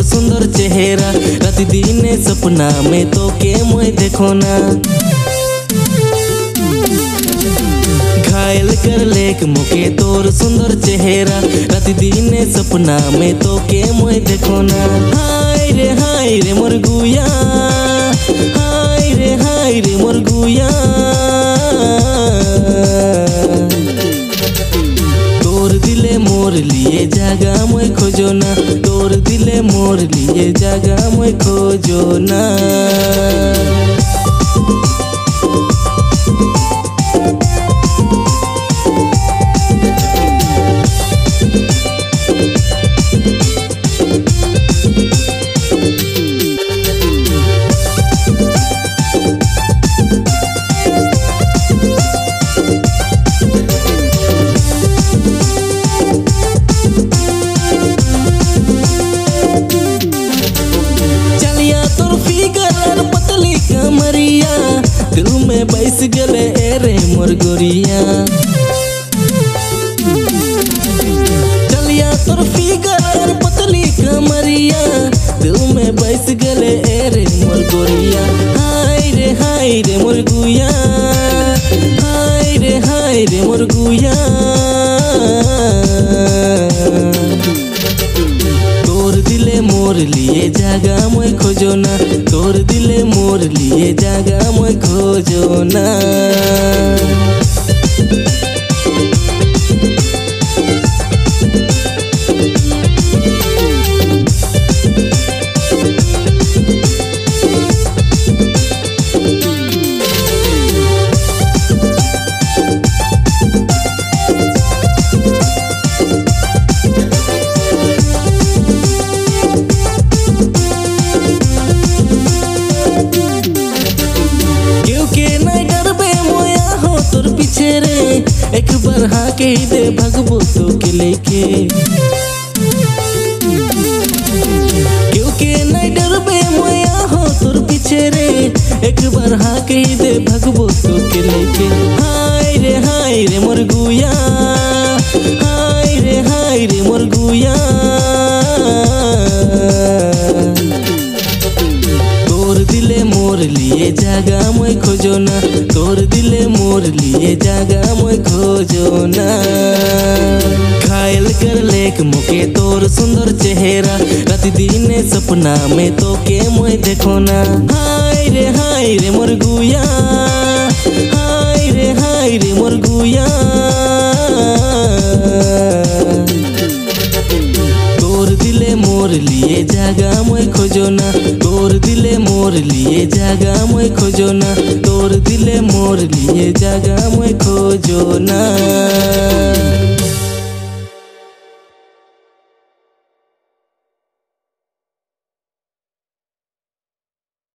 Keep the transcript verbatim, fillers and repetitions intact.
सुंदर चेहरा राति दिने सपना में तो के मोय देखो ना। घायल कर लेक मुके तोर सुंदर चेहरा राति दिने सपना में तो के मोय देखो ना। हाय रे हाय रे मोर गुया, हाय रे हाय रे मोर गुया। तोर दिले मोर लिए जागा मोय खोजो ना, तोर दिले मोर लिए जागा मोय खोजो ना। दिल में बैस गले एरे मोर गोरिया। चलिया तोर फिगर पतली कमरिया, दिल में बैस गले एरे मोर गोरिया। हाय रे हाय रे मोर गुया, हाय रे हाय रे मोर गुया। तोर दिले मोर लिए जागा मोय खोजो ना, तोर दिले मोर लिए जागा मोय खोजो ना। एक बार हाँ के दे भगबो तो के लेके, क्योंकि नहीं डरबे मोया हो तोर पीछे रे। एक बार हाँ के दे भगबो तो के लेके। हाय रे हाय रे मोर गुया, हाय रे हाय रे मोर गुया। तोर दिले मोर लिए जागा मोय खोजो ना, तोर दिले मोर लिए जागा मोय खोजो ना। घायल कर लेक मुके तोर सुंदर चेहरा राति दिने सपना में तो के मोय देखो ना। हाय रे हाय रे मोर गुया, हाय रे हाय रे मोर गुया। तोर दिले मोर लिए जागा मोय खोजो ना, तोर दिले मोर लिए जागा मोय खोजो ना, तोर दिले मोर लिए जागा मोय खोजो ना।